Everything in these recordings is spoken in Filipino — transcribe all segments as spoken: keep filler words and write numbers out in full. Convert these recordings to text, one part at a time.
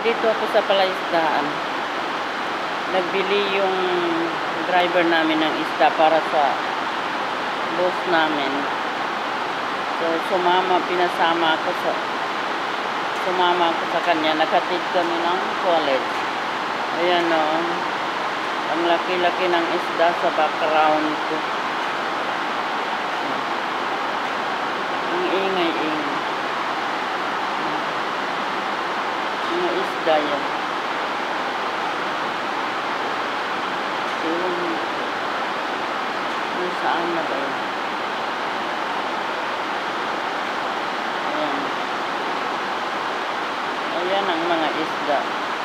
Nandito ako sa palaisdaan. Nagbili yung driver namin ng isda para sa boss namin. So, sumama, pinasama ako sa sumama ako sa kanya. Nakatid kami ng college. Ayan o. Oh, ang laki-laki ng isda sa background ko. Ang ingay-ingay. Mga isda yan. Yung yung saan na ba yun? Ayan. Ayan ang mga isda.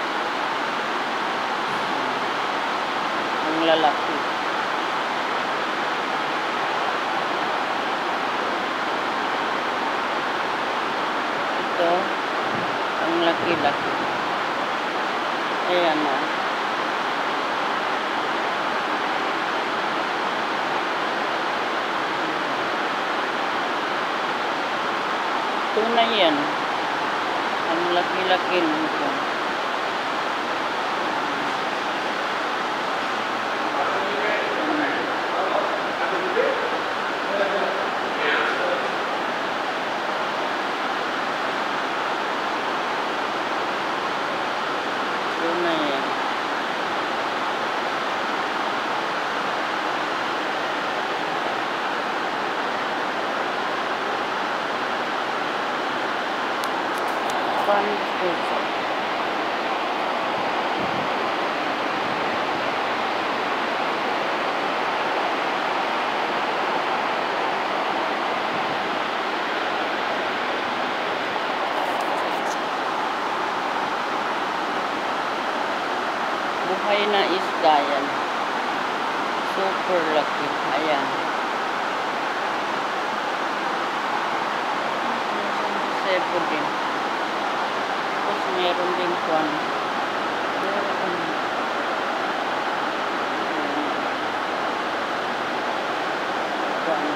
Ang lalaki. Ito ang laki-laki. Ayan na. Tunay yan. Ang laki-laki nito. Tunay yan. One peso. Buhay na isda yan. Super laki. Ayan. Sebo din. Tapos meron din kwan. Meron. Kwan.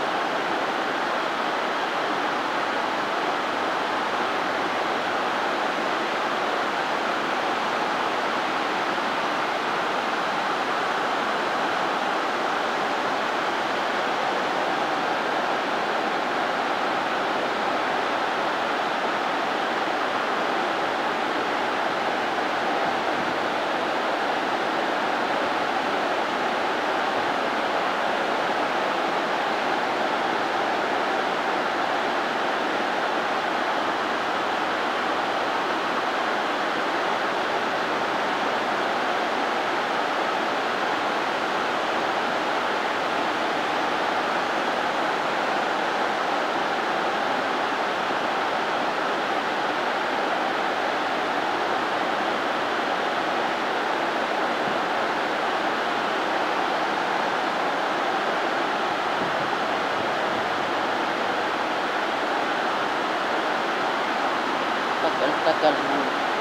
Tagal-tagal na.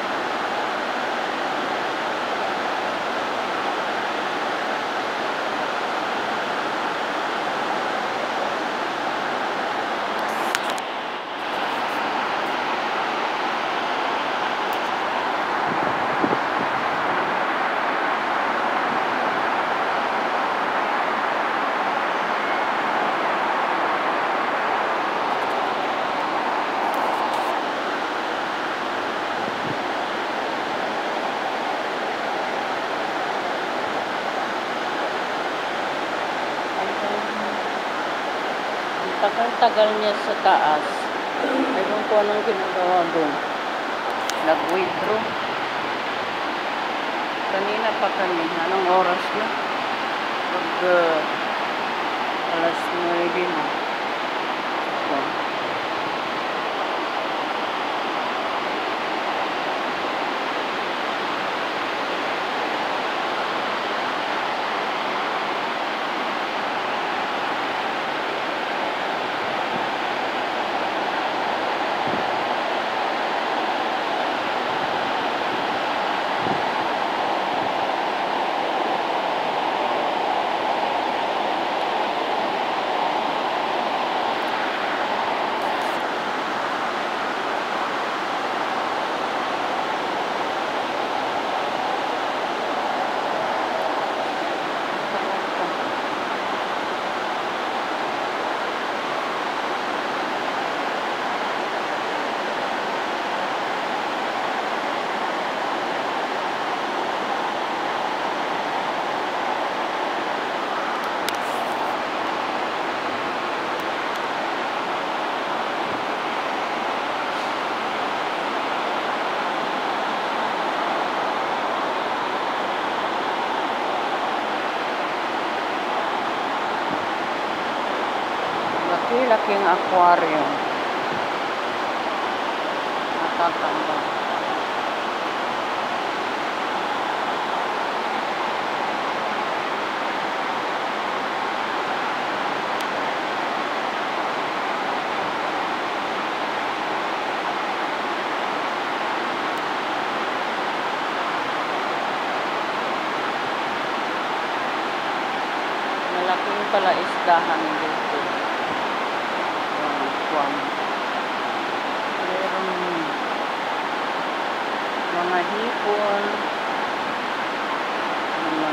Tagal-tagal niya sa taas. Ayun ko anong ginagawa doon. Nag-withdraw. Kanina pa kami. Anong oras na? Pag uh, alas nueve na. So, Laki-laking aquarium. Natatambang. Malaking pala isdahan dito. Yung kwan. Merong mga hipon, mga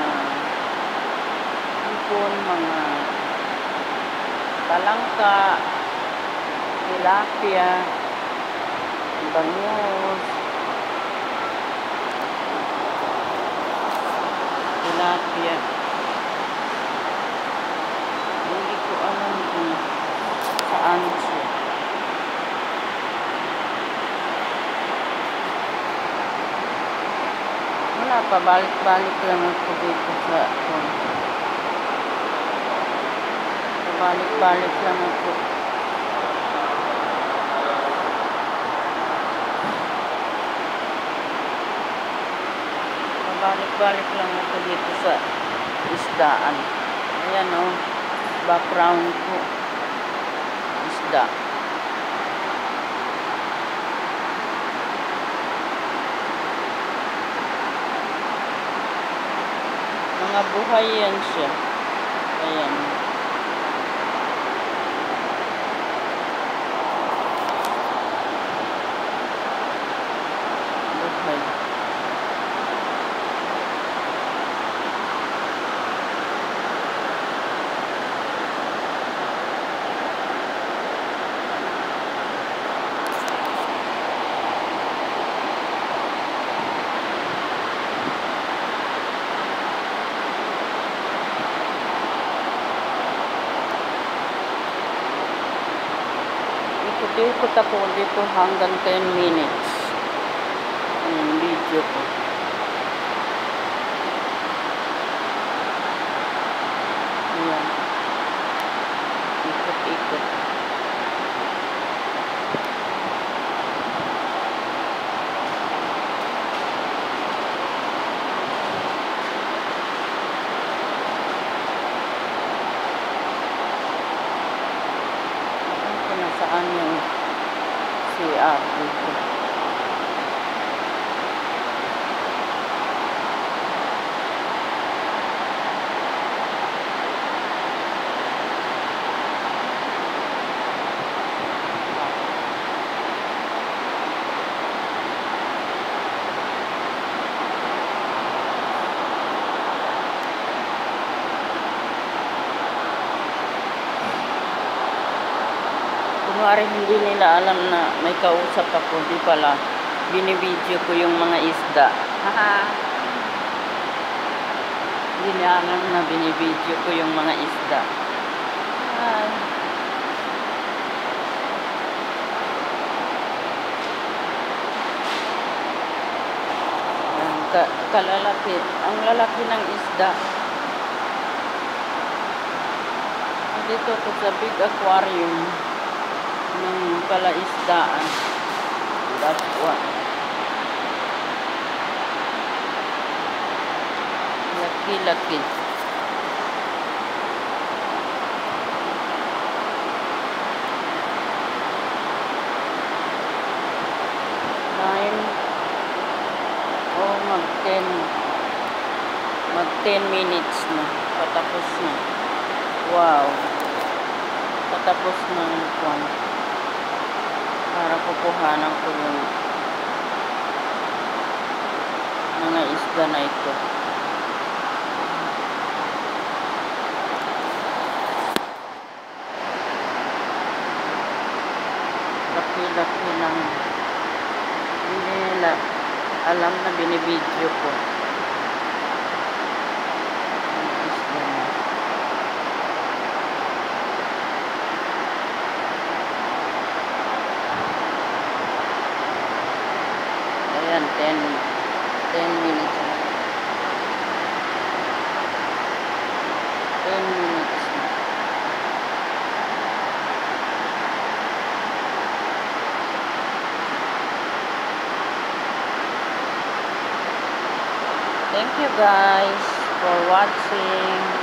hipon, mga talangka, tilapia, bangus, tilapia. Hindi ko alam kung saan siya. Wala pa, balik-balik lang ako dito sa kwan. Balik-balik lang ako. Balik-balik lang ako dito sa isdaan. Ayan o, background ko. Isda. Mga buhay yan siya. Ayan. Buhay. Ikot-ikot ako dito hanggang ten minutes. Yung video ko. Ayan. Ikot-ikot. Saan yung C R dito? Kunwari hindi nila alam na may kausap ako, di pala binibideo ko yung mga isda. Haha. Hindi nila alam na binibideo ko yung mga isda. Ay. Ang ka kalalaki, ang lalaki ng isda. Dito ko sa big aquarium ng palaisdaan. That's what. Laki-laki. Nine. Oh, mag ten. Mag ten minutes na. Patapos na. Wow. Patapos ng kwan. Para kukuhanan ko yung mga isda na ito. Laki-laki lang. Hindi nila alam na binibideo ko. Ang isda na. Ayan, ten, ten minutes na. ten minutes na. Thank you guys for watching.